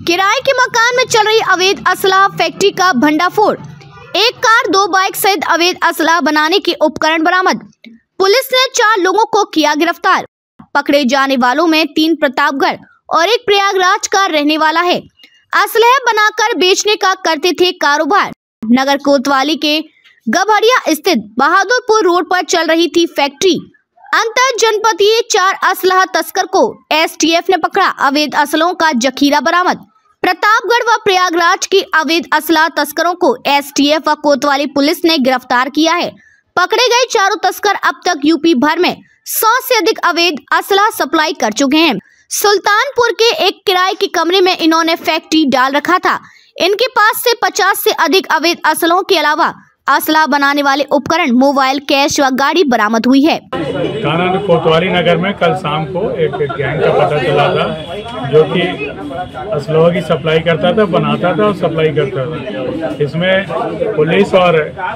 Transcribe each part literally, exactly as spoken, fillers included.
किराए के मकान में चल रही अवैध असलाह फैक्ट्री का भंडाफोड़। एक कार, दो बाइक सहित अवैध असलाह बनाने के उपकरण बरामद। पुलिस ने चार लोगों को किया गिरफ्तार। पकड़े जाने वालों में तीन प्रतापगढ़ और एक प्रयागराज का रहने वाला है। असलह बनाकर बेचने का करते थे कारोबार। नगर कोतवाली के गभरिया स्थित बहादुरपुर रोड पर चल रही थी फैक्ट्री। अंतर जनपदीय चार असलाह तस्कर को एस टी एफ ने पकड़ा। अवैध असलों का जखीरा बरामद। प्रतापगढ़ व प्रयागराज के अवैध असलाह तस्करों को एस टी एफ व कोतवाली पुलिस ने गिरफ्तार किया है। पकड़े गए चारों तस्कर अब तक यूपी भर में सौ से अधिक अवैध असलाह सप्लाई कर चुके हैं। सुल्तानपुर के एक किराए के कमरे में इन्होंने फैक्ट्री डाल रखा था। इनके पास से पचास से अधिक अवैध असलों के अलावा असला बनाने वाले उपकरण, मोबाइल, कैश व गाड़ी बरामद हुई है। थाना कोतवाली नगर में कल शाम को एक गैंग का पता चला था जो कि असलों की सप्लाई करता था, बनाता था और सप्लाई करता था। इसमें पुलिस और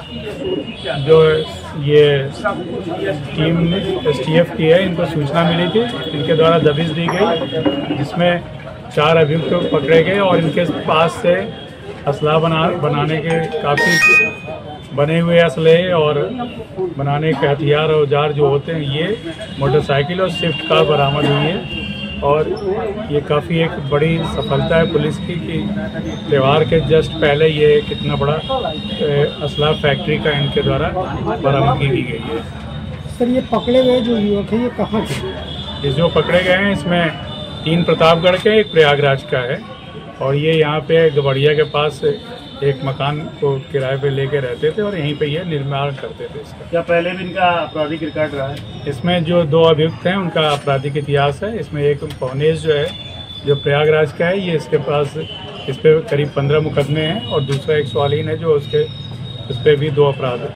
जो ये टीम एस टी एफ की है, इनको सूचना मिली थी। इनके द्वारा दबिश दी गई, जिसमें चार अभियुक्त तो पकड़े गए और इनके पास से असला बना बनाने के काफ़ी बने हुए असलहे और बनाने के हथियार औजार जो होते हैं, ये मोटरसाइकिल और स्विफ्ट कार बरामद हुई है। और ये काफ़ी एक बड़ी सफलता है पुलिस की कि त्यौहार के जस्ट पहले ये कितना बड़ा असला फैक्ट्री का इनके द्वारा बरामदगी की गई है। सर, ये पकड़े गए जो युवक है ये कहाँ के? ये जो पकड़े गए हैं इसमें तीन प्रतापगढ़ के, एक प्रयागराज का है और ये यहाँ पे गबड़िया के पास एक मकान को किराए पे लेके रहते थे और यहीं पे ये निर्माण करते थे इसका। क्या पहले भी इनका आपराधिक रिकॉर्ड रहा है? इसमें जो दो अभियुक्त हैं उनका आपराधिक इतिहास है। इसमें एक पवनेश जो है जो प्रयागराज का है, ये इसके पास इस पे करीब पंद्रह मुकदमे हैं और दूसरा एक स्वालीन है जो उसके उस पर भी दो अपराध है।